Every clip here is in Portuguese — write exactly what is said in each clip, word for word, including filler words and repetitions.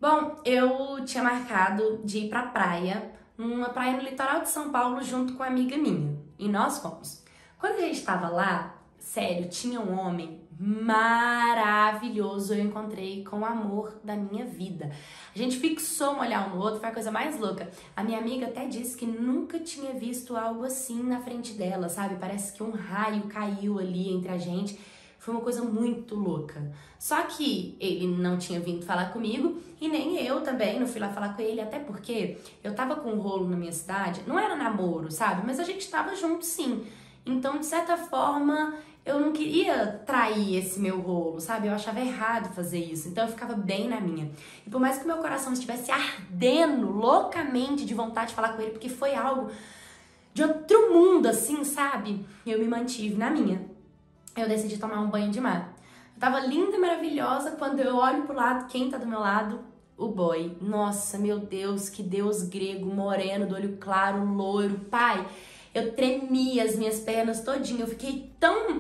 Bom, eu tinha marcado de ir pra praia, numa praia no litoral de São Paulo, junto com uma amiga minha. E nós fomos. Quando a gente estava lá, sério, tinha um homem maravilhoso. Eu encontrei com o amor da minha vida. A gente fixou um olhar um no outro, foi a coisa mais louca. A minha amiga até disse que nunca tinha visto algo assim na frente dela, sabe? Parece que um raio caiu ali entre a gente. Foi uma coisa muito louca. Só que ele não tinha vindo falar comigo e nem eu também não fui lá falar com ele, até porque eu tava com um rolo na minha cidade. Não era namoro, sabe? Mas a gente tava junto sim. Então, de certa forma, eu não queria trair esse meu rolo, sabe? Eu achava errado fazer isso. Então, eu ficava bem na minha. E por mais que meu coração estivesse ardendo loucamente de vontade de falar com ele, porque foi algo de outro mundo, assim, sabe? Eu me mantive na minha. Eu decidi tomar um banho de mar. Eu tava linda e maravilhosa quando eu olho pro lado, quem tá do meu lado? O boy. Nossa, meu Deus, que deus grego, moreno, do olho claro, loiro. Pai, eu tremi as minhas pernas todinha. Eu fiquei tão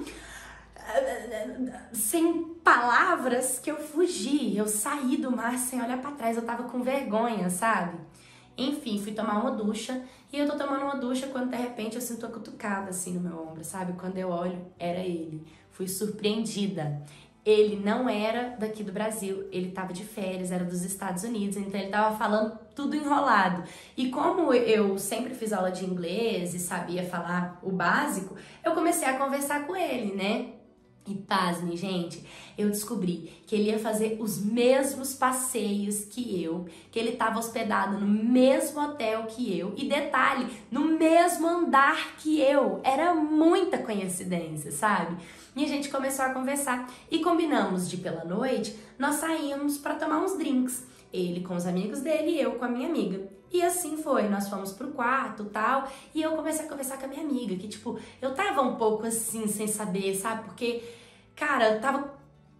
sem palavras que eu fugi. Eu saí do mar sem olhar pra trás. Eu tava com vergonha, sabe? Enfim, fui tomar uma ducha e eu tô tomando uma ducha quando de repente eu sinto uma cutucada assim no meu ombro, sabe? Quando eu olho, era ele. Fui surpreendida. Ele não era daqui do Brasil, ele tava de férias, era dos Estados Unidos, então ele tava falando tudo enrolado. E como eu sempre fiz aula de inglês e sabia falar o básico, eu comecei a conversar com ele, né? E pasmem, gente, eu descobri que ele ia fazer os mesmos passeios que eu, que ele estava hospedado no mesmo hotel que eu, e detalhe, no mesmo andar que eu. Era muita coincidência, sabe? E a gente começou a conversar e combinamos de pela noite, nós saímos para tomar uns drinks. Ele com os amigos dele e eu com a minha amiga. E assim foi, nós fomos pro quarto e tal, e eu comecei a conversar com a minha amiga, que tipo, eu tava um pouco assim, sem saber, sabe? Porque, cara, eu tava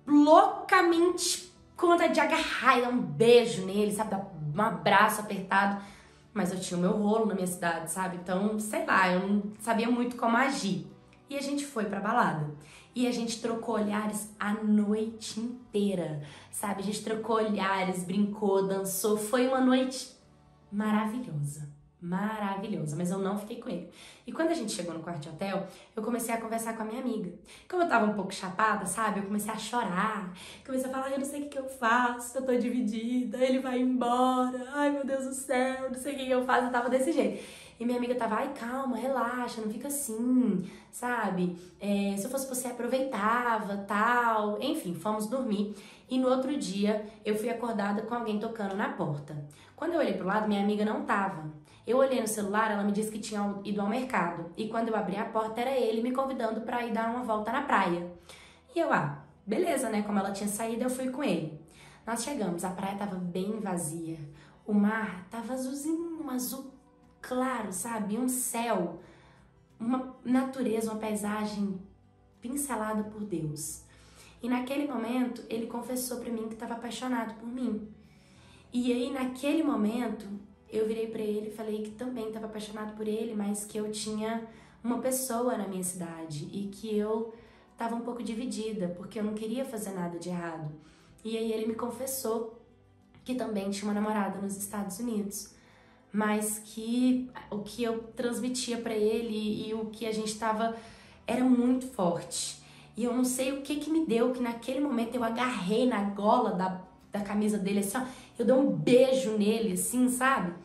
loucamente com vontade de agarrar e dar um beijo nele, sabe? Dar um abraço apertado. Mas eu tinha o meu rolo na minha cidade, sabe? Então, sei lá, eu não sabia muito como agir. E a gente foi pra balada. E a gente trocou olhares a noite inteira, sabe? A gente trocou olhares, brincou, dançou. Foi uma noite maravilhosa, maravilhosa, mas eu não fiquei com ele. E quando a gente chegou no quarto de hotel, eu comecei a conversar com a minha amiga. Como eu tava um pouco chapada, sabe? Eu comecei a chorar, comecei a falar, eu não sei o que, que eu faço, eu tô dividida, ele vai embora, ai meu Deus do céu, não sei o que, que eu faço, eu tava desse jeito. E minha amiga tava, ai calma, relaxa, não fica assim, sabe? É, se eu fosse você, aproveitava, tal. Enfim, fomos dormir. E no outro dia, eu fui acordada com alguém tocando na porta. Quando eu olhei pro lado, minha amiga não tava. Eu olhei no celular, ela me disse que tinha ido ao mercado. E quando eu abri a porta, era ele me convidando pra ir dar uma volta na praia. E eu, ah, beleza, né? Como ela tinha saído, eu fui com ele. Nós chegamos, a praia tava bem vazia. O mar tava azulzinho, um azul claro, sabe? Um céu, uma natureza, uma paisagem pincelada por Deus. E naquele momento, ele confessou pra mim que estava apaixonado por mim. E aí, naquele momento, eu virei pra ele e falei que também estava apaixonado por ele, mas que eu tinha uma pessoa na minha cidade e que eu estava um pouco dividida, porque eu não queria fazer nada de errado. E aí ele me confessou que também tinha uma namorada nos Estados Unidos, mas que o que eu transmitia pra ele e o que a gente tava era muito forte. E eu não sei o que que me deu, que naquele momento eu agarrei na gola da, da camisa dele, assim, ó, eu dei um beijo nele, assim, sabe?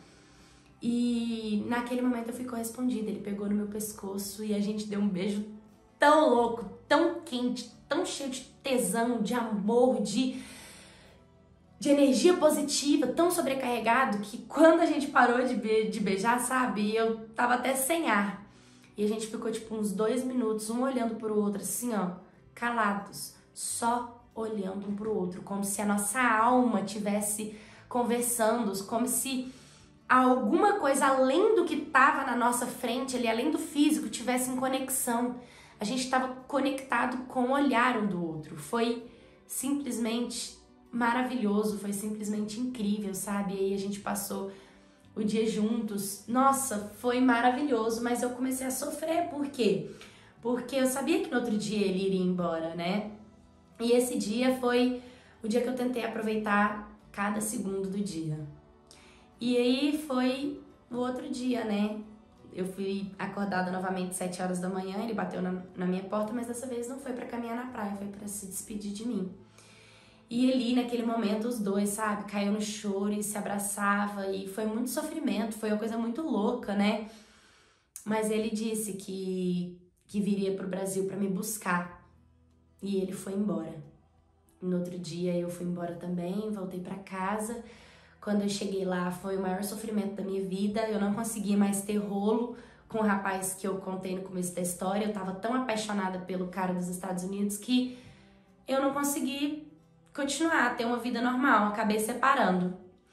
E naquele momento eu fui correspondida, ele pegou no meu pescoço e a gente deu um beijo tão louco, tão quente, tão cheio de tesão, de amor, de... de energia positiva, tão sobrecarregado, que quando a gente parou de, be de beijar, sabe, eu tava até sem ar. E a gente ficou, tipo, uns dois minutos, um olhando pro outro, assim, ó, calados, só olhando um pro outro, como se a nossa alma tivesse conversando, como se alguma coisa além do que tava na nossa frente, ali, além do físico, tivesse em conexão. A gente estava conectado com o olhar um do outro. Foi simplesmente maravilhoso, foi simplesmente incrível, sabe? E aí a gente passou o dia juntos. Nossa, foi maravilhoso, mas eu comecei a sofrer. Por quê? Porque eu sabia que no outro dia ele iria embora, né? E esse dia foi o dia que eu tentei aproveitar cada segundo do dia. E aí foi o outro dia, né? Eu fui acordada novamente sete horas da manhã, ele bateu na, na minha porta, mas dessa vez não foi pra caminhar na praia, foi pra se despedir de mim. E ali, naquele momento, os dois, sabe, caiu no choro e se abraçava, e foi muito sofrimento, foi uma coisa muito louca, né? Mas ele disse que, que viria pro Brasil pra me buscar, e ele foi embora. No outro dia eu fui embora também, voltei pra casa. Quando eu cheguei lá, foi o maior sofrimento da minha vida. Eu não conseguia mais ter rolo com o rapaz que eu contei no começo da história. Eu tava tão apaixonada pelo cara dos Estados Unidos que eu não consegui continuar a ter uma vida normal. Acabei separando.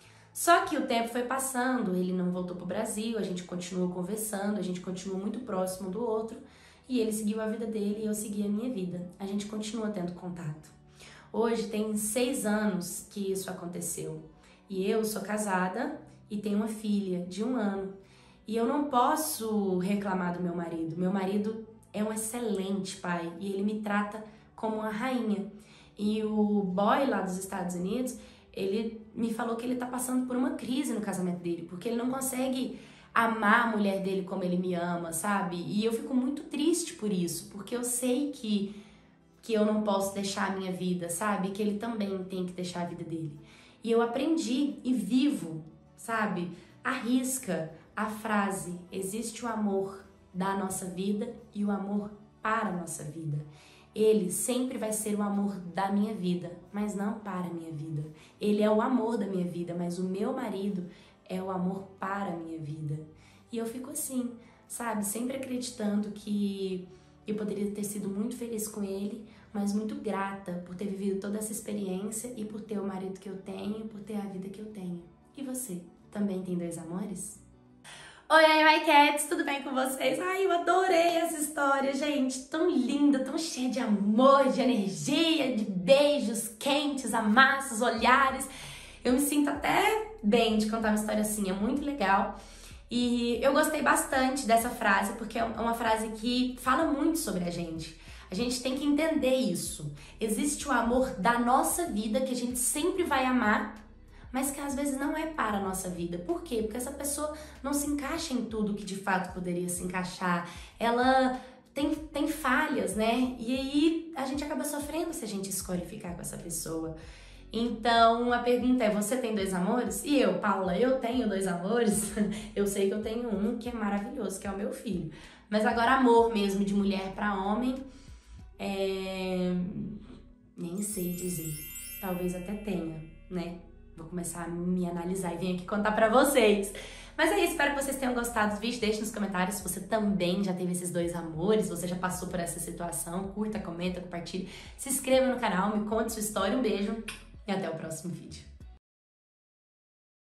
Só que o tempo foi passando, ele não voltou pro Brasil, a gente continuou conversando, a gente continuou muito próximo do outro. E ele seguiu a vida dele e eu segui a minha vida. A gente continua tendo contato. Hoje tem seis anos que isso aconteceu. E eu sou casada e tenho uma filha de um ano. E eu não posso reclamar do meu marido. Meu marido é um excelente pai e ele me trata como uma rainha. E o boy lá dos Estados Unidos, ele me falou que ele tá passando por uma crise no casamento dele, porque ele não consegue amar a mulher dele como ele me ama, sabe? E eu fico muito triste por isso, porque eu sei que, que eu não posso deixar a minha vida, sabe? Que ele também tem que deixar a vida dele. E eu aprendi e vivo, sabe? Arrisca a frase: existe o amor da nossa vida e o amor para a nossa vida. Ele sempre vai ser o amor da minha vida, mas não para a minha vida. Ele é o amor da minha vida, mas o meu marido é o amor para a minha vida. E eu fico assim, sabe? Sempre acreditando que eu poderia ter sido muito feliz com ele, mas muito grata por ter vivido toda essa experiência e por ter o marido que eu tenho, por ter a vida que eu tenho. E você, também tem dois amores? Oi, oi, my cats, tudo bem com vocês? Ai, eu adorei essa história, gente, tão linda, tão cheia de amor, de energia, de beijos quentes, amassos, olhares. Eu me sinto até bem de contar uma história assim, é muito legal. E eu gostei bastante dessa frase, porque é uma frase que fala muito sobre a gente. A gente tem que entender isso. Existe o amor da nossa vida, que a gente sempre vai amar, mas que às vezes não é para a nossa vida. Por quê? Porque essa pessoa não se encaixa em tudo que de fato poderia se encaixar. Ela tem, tem falhas, né? E aí a gente acaba sofrendo se a gente escolhe ficar com essa pessoa. Então a pergunta é: você tem dois amores? E eu, Paula, eu tenho dois amores? Eu sei que eu tenho um que é maravilhoso, que é o meu filho. Mas agora amor mesmo de mulher para homem, é... nem sei dizer. Talvez até tenha, né? Vou começar a me analisar e vir aqui contar pra vocês. Mas é isso, espero que vocês tenham gostado do vídeo. Deixe nos comentários se você também já teve esses dois amores, você já passou por essa situação. Curta, comenta, compartilhe. Se inscreva no canal, me conte sua história. Um beijo e até o próximo vídeo.